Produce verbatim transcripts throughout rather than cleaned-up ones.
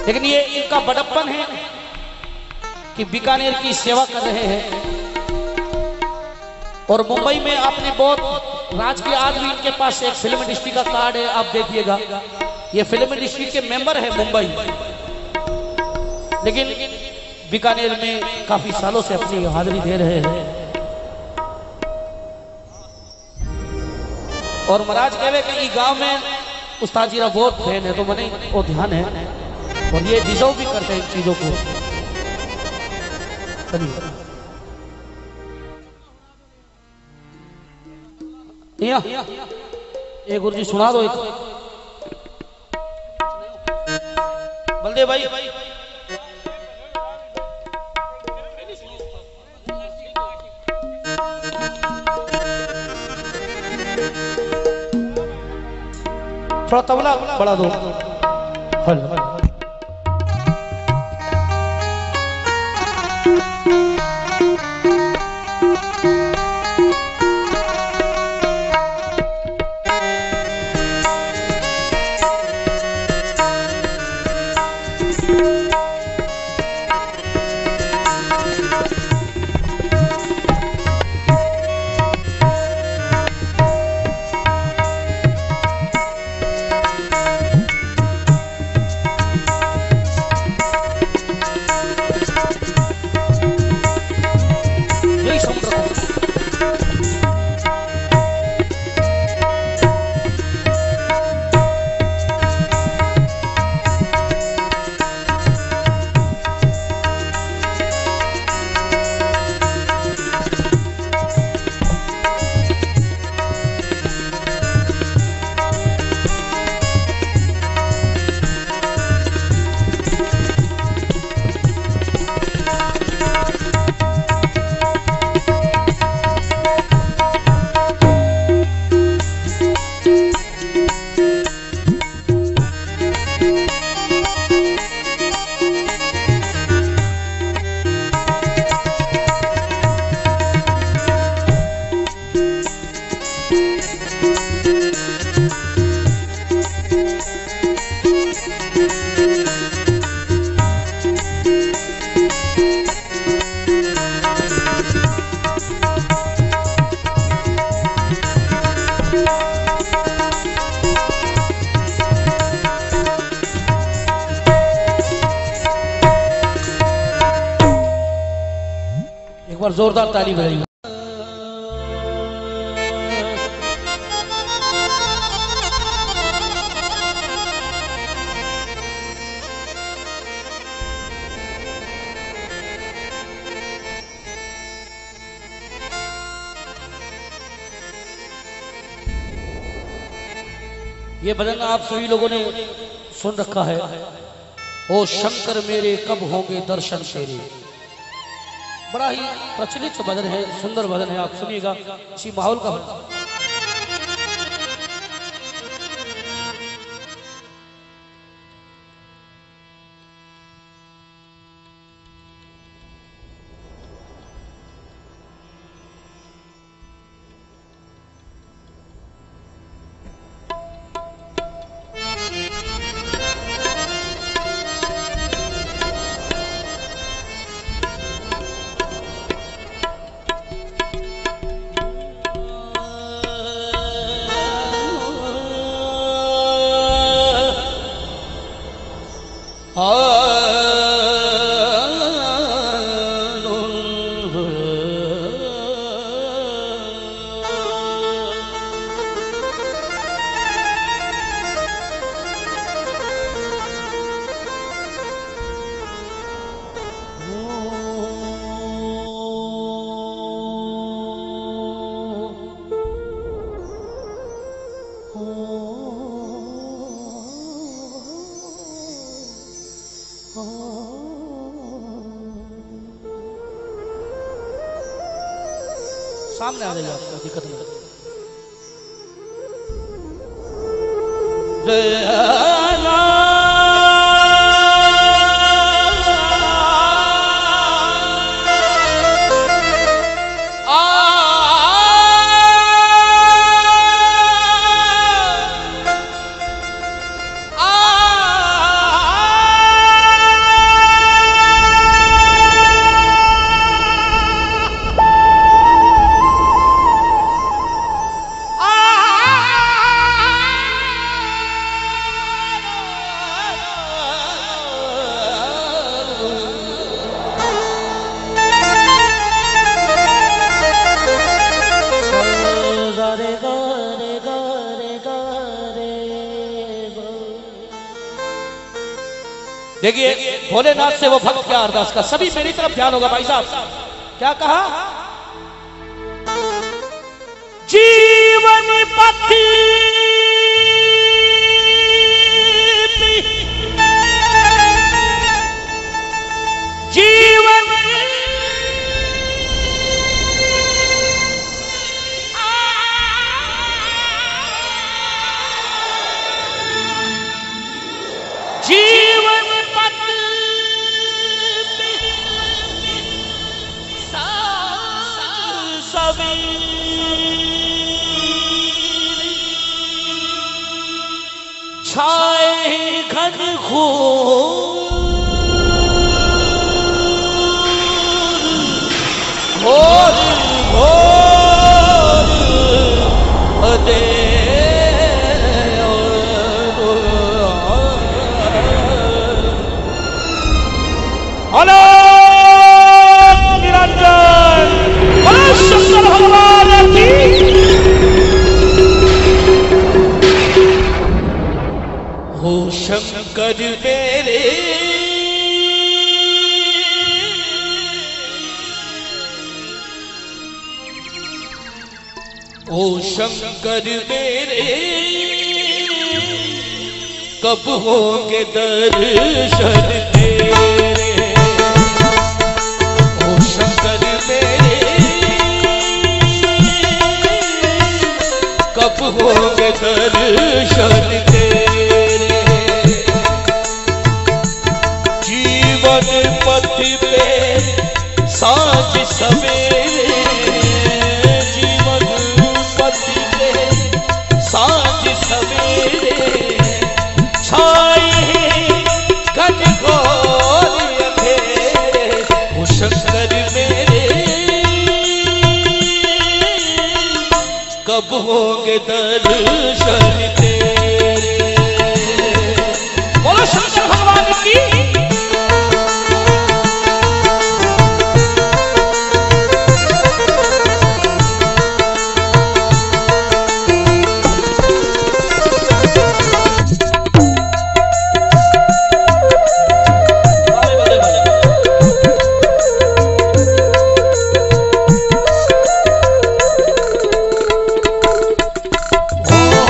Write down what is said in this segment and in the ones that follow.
लेकिन ये इनका बड़प्पन है कि बीकानेर की सेवा कर रहे हैं। और मुंबई में आपने बहुत राज के आज भी इनके पास एक फिल्म इंडस्ट्री का कार्ड है, आप देखिएगा। ये फिल्म इंडस्ट्री के मेंबर है मुंबई, लेकिन बीकानेर में काफी सालों से अपनी हाजिरी दे रहे हैं। और महाराज कहे कि गांव में उस्ताद जी का बहुत फैन है, तो मैंने वो ध्यान है और ये डिजर्व भी करते हैं इन चीजों को। ये गुरु जी सुना दो एक बलदेव भाई। थोड़ा तबला बढ़ा दो। हल और जोरदार ताली बजाइए। ये भजन आप सभी लोगों ने सुन रखा है। ओ शंकर मेरे कब होंगे दर्शन तेरे। बड़ा ही प्रचलित भजन है, सुंदर भजन है, आप सुनिएगा। इसी माहौल का भजन। सामने आ जाइए, आपको दिक्कत नहीं। देखिए भोलेनाथ से वो भक्त क्या अरदास का, सभी मेरी तरफ ध्यान होगा भाई साहब। क्या कहा? जीवन पति जीवन जीवन पति सभी छाए घन घोर घोर घोर अंधेरे निरंजन शंकर भगवान की। हो शंकर मेरे ओ शंकर मेरे कब होंगे दर्शन तेरे। ओ शंकर मेरे कब होंगे दर्शन तेरे। जीवन पथ पे साँझ सवेरे जीवन पथ पे साँझ सवेरे छाए घन घोर अंधेरे। ओ शंकर मेरे कब होंगे दर्शन तेरे। बोलो शंकर भगवान की। Oh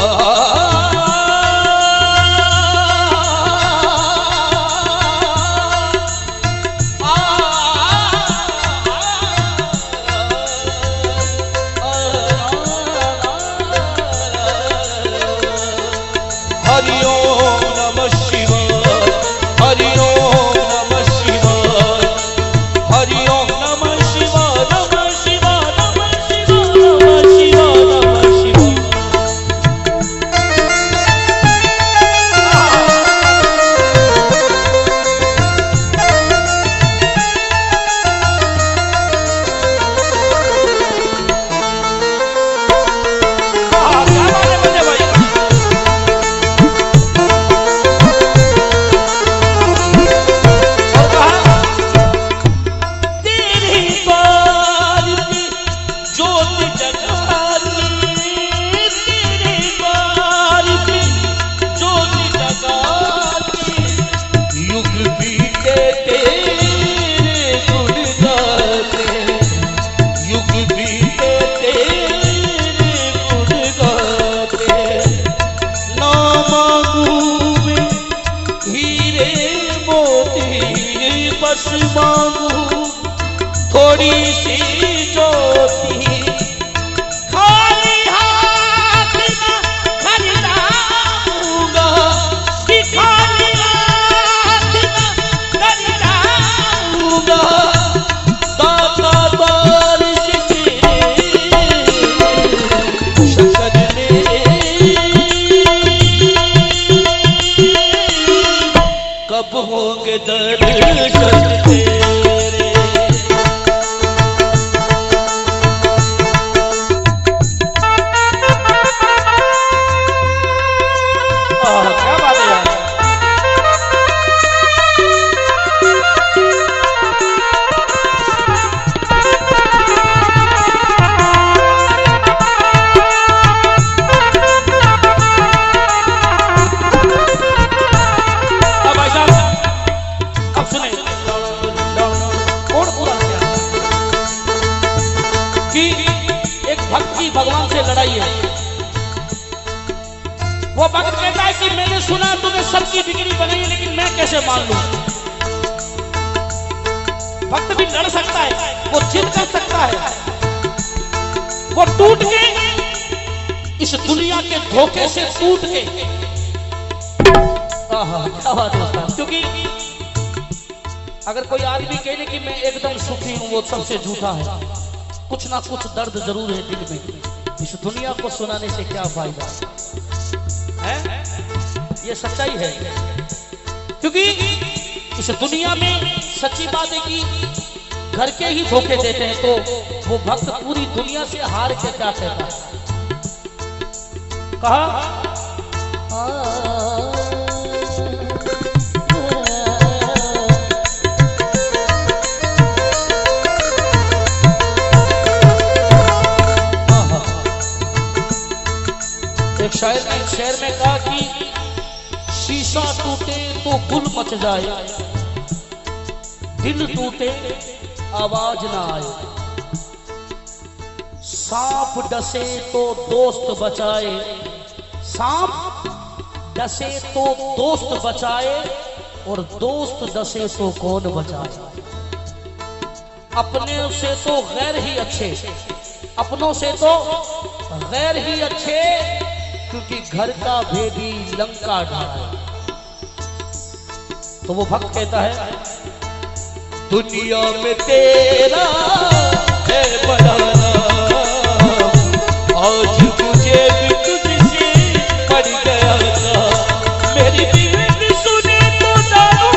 थोड़ी सी ज्योति खाली हाथ न खरीदाऊंगा कि खाली हाथ न खरीदाऊंगा दाता बारिश के शकर में कब होंगे दर्शन तेरे। क्या बात है यार। अब भाई साहब अब सुने कौन पूरा कि एक भक्त की भगवान से लड़ाई है। वो भक्त कहता है कि मैंने सुना तूने सबकी बिगड़ी बनाई लेकिन मैं कैसे मान लूं। भक्त भी लड़ सकता है, वो जिद कर सकता है, वो टूट के इस दुनिया के धोखे से टूट के आहा क्या बात है। क्योंकि अगर कोई आदमी कहे कि मैं एकदम सुखी हूं वो सबसे झूठा है। कुछ ना कुछ दर्द जरूर है दिल में। इस दुनिया को सुनाने से क्या फायदा है, ये सच्चाई है। क्योंकि इस दुनिया में सच्ची बात है कि घर के ही धोखे देते हैं तो वो भक्त पूरी दुनिया से हार के क्या कहता है। कहा एक शायर ने एक शेर में कहा कि शीशा टूटे तो गुल मच जाए, दिल टूटे आवाज ना आए, सांप डसे तो दोस्त बचाए, सांप डसे तो दोस्त बचाए और दोस्त डसे तो कौन बचाए। अपने से तो गैर ही अच्छे, अपनों से तो गैर ही अच्छे, क्योंकि घर का भेदी लंका ढाए। तो वो भक्त कहता है दुनिया में तेरा है बनाना, आज तुझे भी तुझसे पड़ गया था। मेरी बीवी सुने तो जानू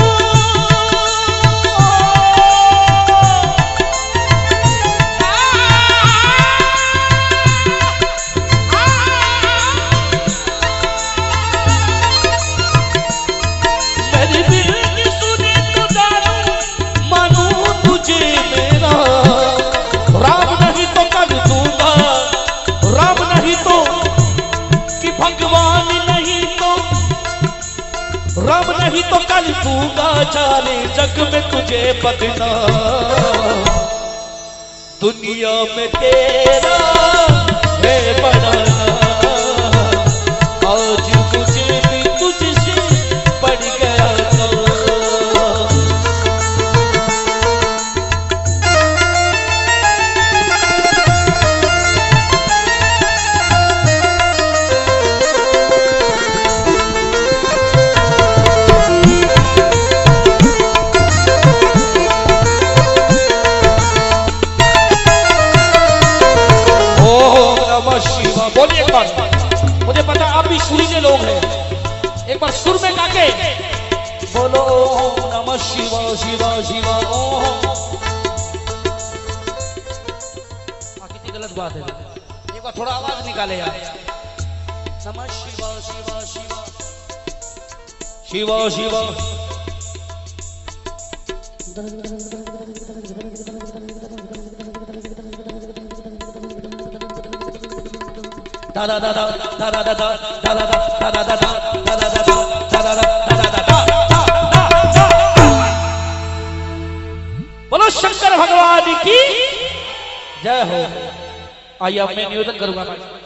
राम नहीं तो कल दूंगा जाने जग में तुझे बदनाम। दुनिया में तेरा है बनाना, मुझे पता आप भी सुरीले लोग हैं, एक बार सुर में गा के बोलो ओम नमः शिवाय शिवाय शिवाय ओम। कितनी गलत बात है, एक बार थोड़ा आवाज निकाले यार। नमः शिवाय शिवाय शिवाय शिवाय शिवाय। da da da da da da da da da da da da da da da da da da। बोलो शंकर भगवान की जय हो। आइए अब मैं निवेदन करूंगा।